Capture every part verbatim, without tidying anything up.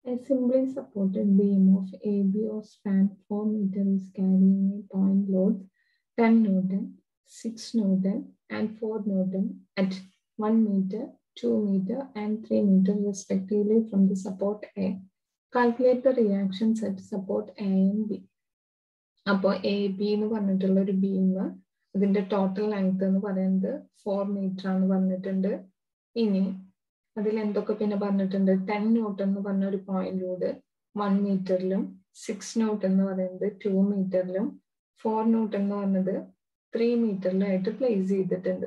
A simply supported beam of A B or span four meters is carrying a point load ten Newton, six Newton, and four Newton at one meter, two meter, and three meter respectively from the support A. Calculate the reactions at support A and B. അപ്പോൾ A B എന്ന് പറഞ്ഞിട്ടുള്ള ഒരു beam അതിന്റെ total length എന്ന് പറയുന്നത് four metre ആണ് പറഞ്ഞിട്ടുണ്ട്. ഇനി അതിൽ എന്തൊക്കെ പിന്നെ പറഞ്ഞിട്ടുണ്ട്, ടെൻ ന്യൂട്ടൺ എന്ന് പറഞ്ഞ ഒരു പോയിന്റ് ലോഡ് വൺ മീറ്ററിലും സിക്സ് ന്യൂട്ടൺ എന്ന് പറയുന്നത് ടു മീറ്ററിലും ഫോർ ന്യൂട്ടൺ എന്ന് പറഞ്ഞത് ത്രീ മീറ്ററിലും ആയിട്ട് പ്ലേസ് ചെയ്തിട്ടുണ്ട്.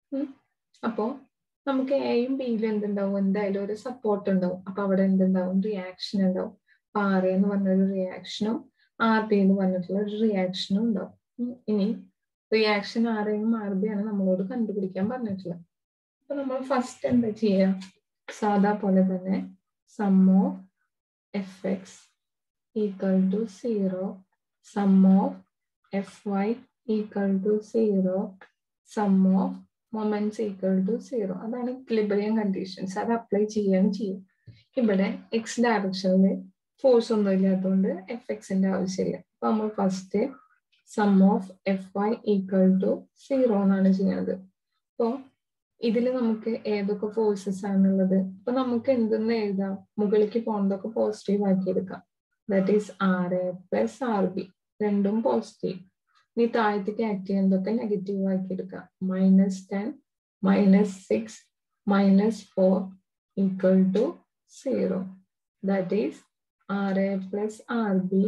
അപ്പോൾ നമുക്ക് എയും ബിയിലും എന്തുണ്ടാവും, എന്തായാലും ഒരു സപ്പോർട്ട് ഉണ്ടാവും. അപ്പൊ അവിടെ എന്തുണ്ടാവും, റിയാക്ഷൻ ഉണ്ടാവും. അപ്പൊ ആർ എ എന്ന് പറഞ്ഞൊരു റിയാക്ഷനും ആർ ബി എന്ന് പറഞ്ഞിട്ടുള്ള ഒരു റിയാക്ഷനും ഉണ്ടാവും. ഇനി റിയാക്ഷൻ ആർ എയും ആർ ബി ആണ് നമ്മളോട് കണ്ടുപിടിക്കാൻ പറഞ്ഞിട്ടുള്ളത്. അപ്പൊ നമ്മൾ ഫസ്റ്റ് എന്താ ചെയ്യാ, സാധാ പോലെ തന്നെ sum of F X equal to zero, sum of F Y equal to zero, sum of moments equal to zero. അതാണ് ഇക്വിലിബ്രിയം കണ്ടീഷൻസ്. അത് അപ്ലൈ ചെയ്യാൻ ചെയ്യും. ഇവിടെ എക്സ് ഡയറക്ഷനിൽ ഫോഴ്സ് ഒന്നും ഇല്ലാത്തതുകൊണ്ട് എഫ് എക്സിന്റെ ആവശ്യമില്ല. അപ്പൊ നമ്മൾ first sum of F Y equal to zero എന്നാണ് ചെയ്യുന്നത്. അപ്പോൾ ഇതിൽ നമുക്ക് ഏതൊക്കെ ഫോഴ്സസ് ആണുള്ളത്, അപ്പൊ നമുക്ക് എന്തെന്ന് എഴുതാം, മുകളിലേക്ക് പോകുന്നതൊക്കെ പോസിറ്റീവ് ആക്കി എടുക്കാം. That is R A plus R B, രണ്ടും പോസിറ്റീവ്. ഇനി താഴത്തേക്ക് ആക്ട് ചെയ്യുന്നതൊക്കെ നെഗറ്റീവ് ആക്കി എടുക്കാം. Minus ten, minus six, minus four equal to zero. That is R A plus R B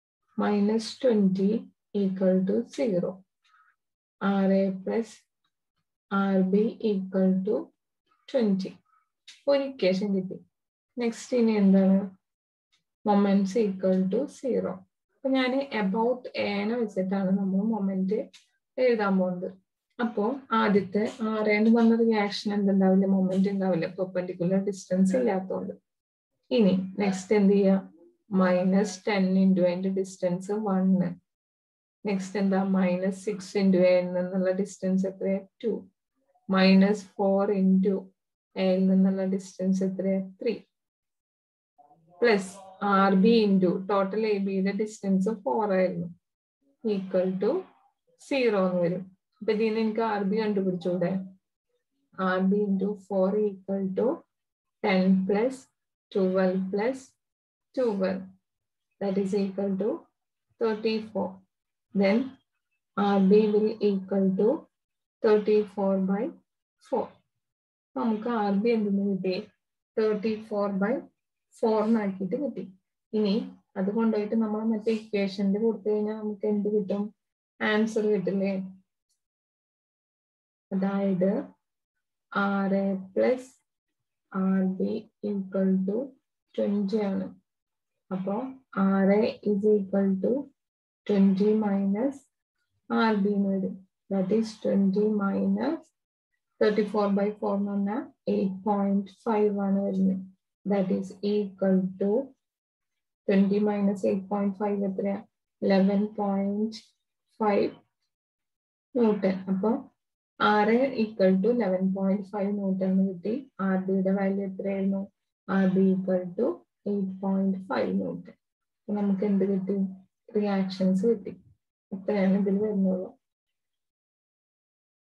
minus twenty equal to zero. R A plus R B equal to twenty. ഒരു equation കിട്ടി. Next ഇനി എന്താണ്, moments equal to zero. അപ്പൊ ഞാൻ about എനെ വെച്ചിട്ടാണ് നമ്മൾ moment എഴുതാൻ പോകുന്നത്. അപ്പോൾ ആദ്യത്തെ ആർ എന്ന് പറഞ്ഞ റിയാക്ഷൻ എന്തുണ്ടാവില്ല, മൊമെന്റ് ഉണ്ടാവില്ല, പെർപെൻഡിക്കുലർ ഡിസ്റ്റൻസ് ഇല്ലാത്തതുകൊണ്ട്. ഇനി നെക്സ്റ്റ് എന്ത് ചെയ്യാം, മൈനസ് ടെൻ ഇൻറ്റു അതിന്റെ ഡിസ്റ്റൻസ് വണ്ണ്. നെക്സ്റ്റ് എന്താ, മൈനസ് സിക്സ് ഇൻറ്റു എയിൽ നിന്നുള്ള ഡിസ്റ്റൻസ് എത്രയാ, ടു. മൈനസ് ഫോർ ഇൻറ്റു എയിൽ നിന്നുള്ള ഡിസ്റ്റൻസ് എത്രയാ, three. Plus R B into total A ബിയുടെ ഡിസ്റ്റൻസ് ഫോർ ആയിരുന്നു, ഈക്വൽ ടു സീറോ എന്ന് വരും. അപ്പൊ ഇതിന് എനിക്ക് ആർ ബി കണ്ടുപിടിച്ചൂടെ. R B into four equal to ten plus twelve plus twelve, that is equal to thirty four. Then R B will equal to thirty-four by four. നമുക്ക് R B എന്തെന്ന് കിട്ടി, thirty four by four എന്നാക്കിയിട്ട് കിട്ടി. ഇനി അത് കൊണ്ടുപോയിട്ട് നമ്മൾ മറ്റേ ഇക്വേഷനിൽ കൊടുത്തു കഴിഞ്ഞാൽ നമുക്ക് എന്ത് കിട്ടും, ആൻസർ കിട്ടില്ലേ. അതായത് R A plus R B equal to twenty ആണ്. അപ്പോ R A is equal to twenty minus R B എന്ന് വരും. That is twenty minus thirty four by four എന്ന് പറഞ്ഞാൽ എയ്റ്റ് പോയിന്റ് ഫൈവ് ആണ് വരുന്നത്. That is equal to twenty minus eight point five എത്രയാ, eleven point five newton. അപ്പോൾ R A equal to eleven point five newton എന്ന് കിട്ടി. R ബിയുടെ value എത്രയായിരുന്നു, R B equal to eight point five newton. അപ്പൊ നമുക്ക് എന്ത് കിട്ടി, റിയാക്ഷൻസ് കിട്ടി. ഇത്രയാണ് ഇതിൽ വരുന്നുള്ളൂ.